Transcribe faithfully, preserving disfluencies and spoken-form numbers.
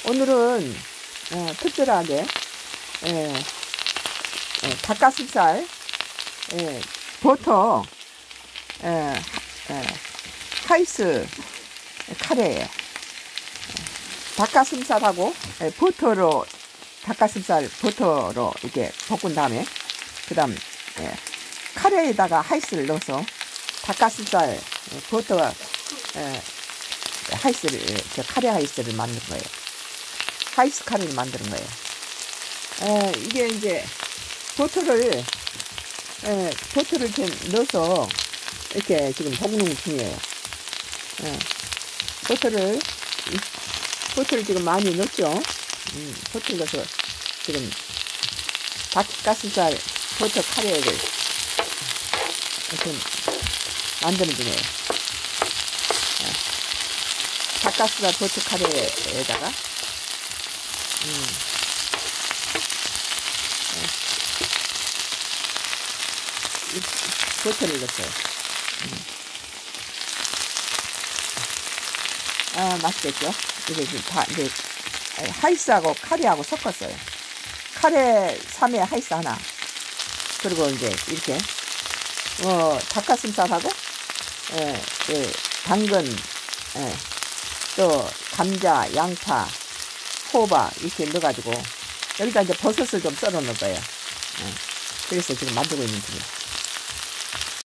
오늘은 어, 특별하게 예, 예, 닭가슴살, 예, 버터, 예, 예, 하이스 카레예요. 닭가슴살하고 예, 버터로 닭가슴살 버터로 이렇게 볶은 다음에 그다음 예, 카레에다가 하이스를 넣어서 닭가슴살 예, 버터 예, 하이스를 저 카레 하이스를 만든 거예요. 하이스 카레를 만드는 거예요. 에, 이게 이제 버터를 에, 버터를 이렇게 넣어서 이렇게 지금 볶는 중이에요. 에, 버터를 버터를 지금 많이 넣었죠. 음, 버터를 넣어서 지금 닭가슴살 버터 카레를 이렇게 만드는 중이에요. 에, 닭가슴살 버터 카레에다가 음. 버터를 넣었어요. 음. 아, 맛있겠죠? 이게 지금 다 이제 하이스하고 카레하고 섞었어요. 카레 삼 회 하이스 하나. 그리고 이제 이렇게 어 닭가슴살하고 예, 예, 당근, 예, 또 감자, 양파, 호박 이렇게 넣어가지고 여기다 이제 버섯을 좀 썰어 넣을 거예요. 예. 그래서 지금 만들고 있는 중이에요.